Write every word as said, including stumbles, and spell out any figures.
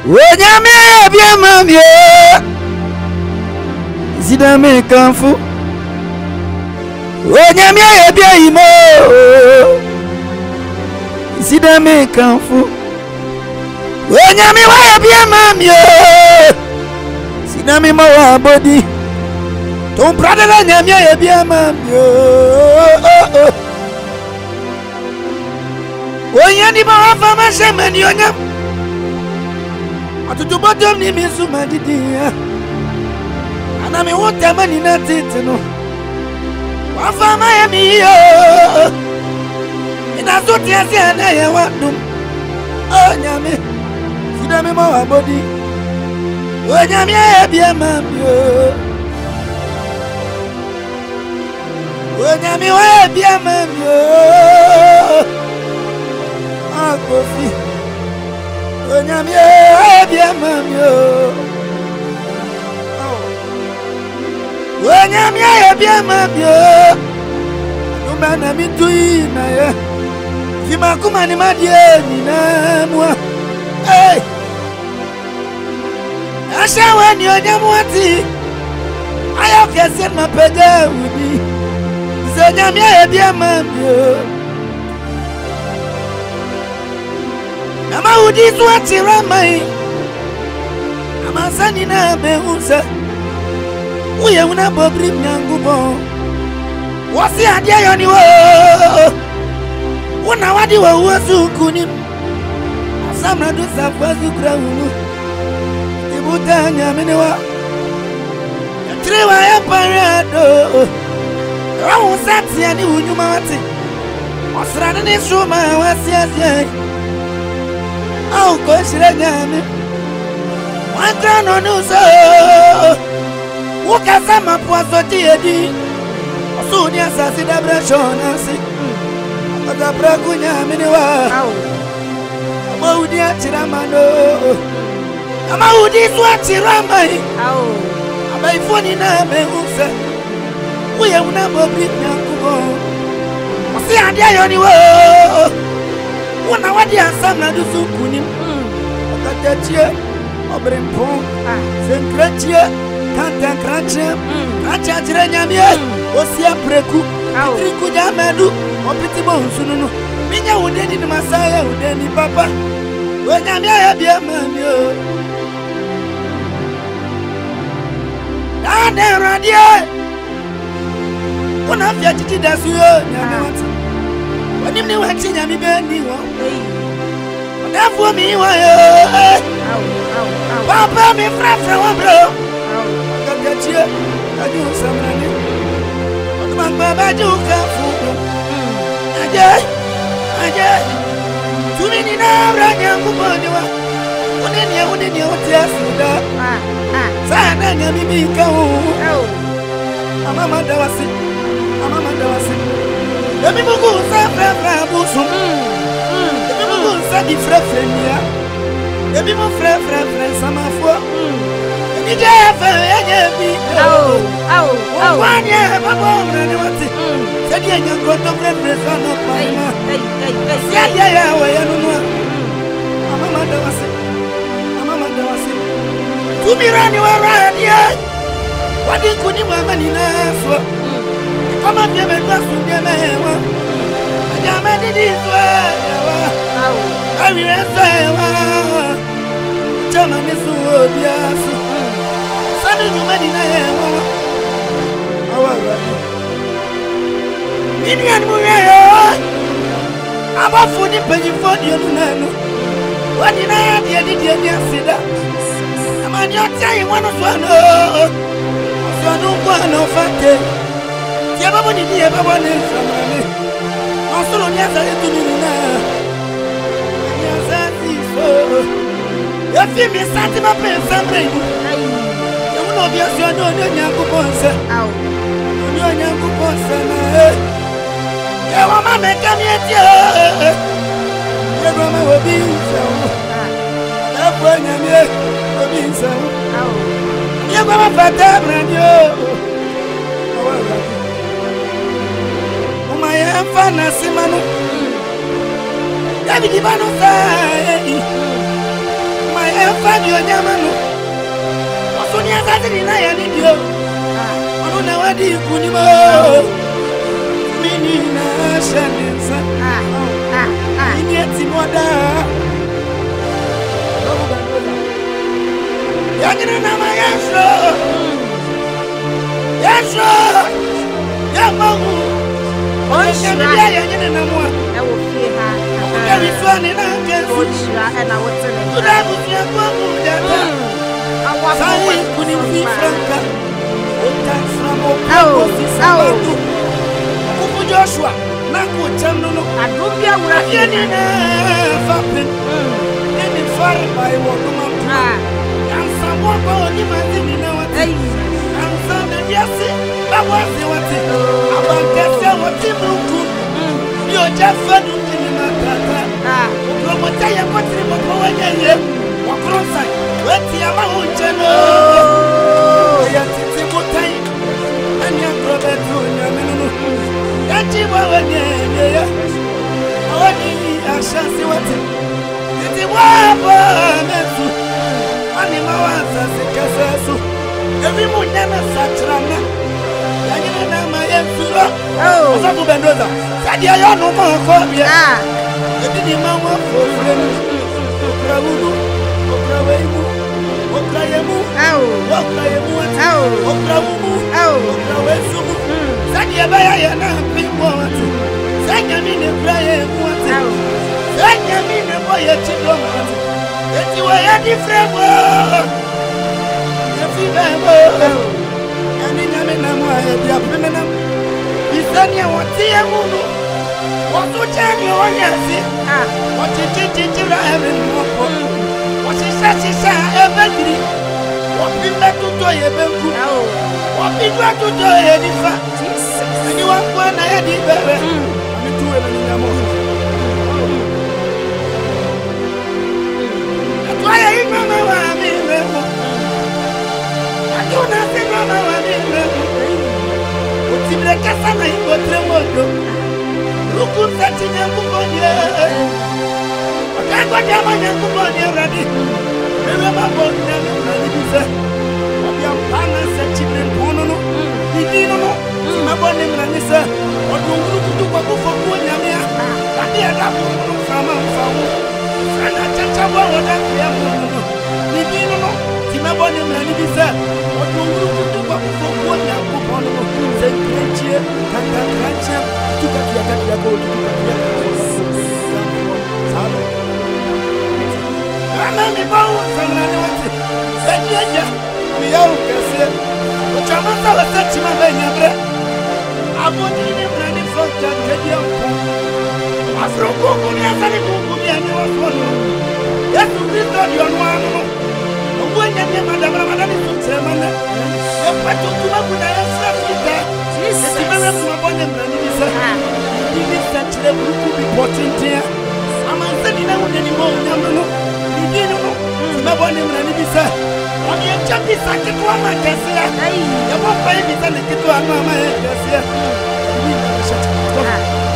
Onyame bia mamie Zidame kanfu Onyame bia imo Zidame kanfu Onyame wa bia mamie Zidame mawa body Ton brother la nyame bia mamie Onyani ba fama shemani onyam Atutu bottom ni misu madidi Ana mi wota mani na titino Wafama ya miyo Ina zuti ya ziyana ya wadum Onyame Zidame mawa body Onyame ya bia mamyo Onyame ya bia mamyo Akofi Onyame bia mamyo Onyame bia mamyo Numana mitui na ya Fima kuma ni madie ni na mwa Hey Asha wani onyame wati Ayo kese mapega udi Onyame bia mamyo Ama udi tuati ramai Ama sani na beunsa Uye una bobri mnyangu bo Wasi adia yoni wo Una wadi wa uwasu kunim Asamra du safazu kura ulu Ibuta nyamini wa Yatriwa ya parado Rahu sati ya ni unyuma wati Wasrana ni shuma wasi asya Au koshire nyame Wakrano nuso Ukasama puaso tiedi Osuni asasi dabra shonasi Akabra kunyame ni wa Amaudi achiramano Amaudi suwa chiramai Abaifoni na mehusa Uye unabobri nyakubo Osi adia yoni wo Una wadi asamna dusu kunim Okatetie Obrimpon Senkretie Kantan kranche Kranche atire nyamie Osia preku Triku jamedu Opiti bonsununu Minya udeni ni masaya udeni papa Wenyamie ya bia mamio Dane radie Una fia titi dasu yo Nyame wati Wanim ni wati nyami bendi wo Wadafu mi wa yo Papa mi frafra wa bro Kagatie Kaju samrani Wakubangba baju kafu Aje Aje Tumini na branya kuponi wa Uneni ya uneni ya uti asuda Sana nyami mika u Amama dawasi Amama dawasi Demi mugu sa frafra busu Demi mugu sa di frafra niya Demi mu frafra frafra sama fwa Demi jefa ya nyebi Au, au, au Wanye babo mrani wati Sedi ya nyangoto frafra sana pama Siya ya wa ya nunua Amama dawasi Amama dawasi Tumirani wa rania Wadi kuni mama ninaswa Kama pia mekwa sunye mewa Ajame didizwa yawa Awireswa yawa Chama nisuo biasu Sanu nyuma nina yawa Awa wadi Nini animuya yawa Aba funi penyi foni yonu nenu Wadi na ya diya diya diya sida Amani yotia iwano swano Swano kwano fake Tia babo ni diye babo ni samani Ansolo niaza yetu nina Niaza tiso Yefi mi sati mape samre Yemuno biasi wano nyo nyangu ponse Nyo nyangu ponse na Yewa mame kami eti Yewa mame wabi usawu Yewa nyamye wabi usawu Yewa mafata branyo Umaya mfana simanu Yabi dibano sai Umaya fani onyamano. Osoni azadiri na ya ni dio. Ono na wadi kunimo. Mini na shanensa. Ah ah ah. Ini etimoda. Yagina na mayasho. Yasho. Yamangu. Onshira yagina na mwa. E wo fie ha. Kari swani na kesu. Onshira e na wotene. Tudabu ya kwa mudata. Sai kunifi franka. Otansamo kwa sisabatu. Kuku Joshua na kuchanunu. Adubia wura yeni na fapin. Yeni far by woduma. Ah. Yansa mwako ni mazini na wati. Yansa na yasi bawazi wati. Abankese wati mungu. Yo jafadu kini matata. Ah. Ukromota ya mwati ni mwako wenye ye. Wakronsa. Weti ya mahuncheno. Ya titi mutai. Anya krobetu nyaminunu. Yachiwa wenye ye. Awani ashasi wati. Titi wapa metu. Ani mawaza sikasesu. Evi munyana satrana. Yanyina na mayensuro. Oh. Osa kubendoza. Sadi ya yonu mwako bia. Ah. Ebi ni mawa fofrenu. Okra wudu. Okra weimu. Okra yemu. Oh. Okra yemu wati. Oh. Okra wumu. Oh. Okra wesumu. Sadi ya baya ya na pimo watu. Sanya mine braye yemu wati. Oh. Sanya mine boye chido wati. Eti wa ya di fremo. Ya fi bemo. Ya ni nyame na mwa ya di apime na. Isani ya wati ya munu. Watu chani onyasi. Ah. Wati chichichi la ebe mwoko. Wati sasisa ebe diri. Wapimbe tuto yebe mku. Oh. Wapimbe tuto ye nifa. Jesus. Ani wakwa na ya di bebe. Ani tuwe na ninyamo. Atwaya imama wa mimemo. Atuna simama wa mimemo. Utibile kasa na ikotre modo. Lukusa chinyangu bonye. Wakangwa jama nyangu bonye radi. Ewe maboni na mimani bise. Wabia mpana se chibile mponono. Idinono. Simaboni mnanise. Wadunguru kutu kwa kufokuwa nyamia. Wadi adabu mfama mfamu. Sana chachawa wadaki ya mponono. Idinono. Simaboni mnanibise. Wadunguru kutu kwa kufokuwa nyangu mponono. Zenkrenchie. Kankankranchie. Tuka kia kati ya kodi. Tuka kia kati ya kodi. Sabe. Ana mi bawo samrani wati. Bejeja. Mi yaru kese. Ochamasa wasa chima benyabre. Abodi ni mrani fronta kedia mpo. Afro kungu ni asali kungu ni ane wafono. Yesu Kristo di onwano. Uwe nyanye madamra madani sutremane. Yepetu kuma kuna yasa fita. Yesimewe kumabone mrani bisa. Dini sachile buruku bipotintia. Amanse dina uneni mo unyamano. Dini no. Kumabone mrani bisa. Oni echa bisa kitu ama kesia. Yabo pa bisa ni kitu ama ama kesia. Dini na shati.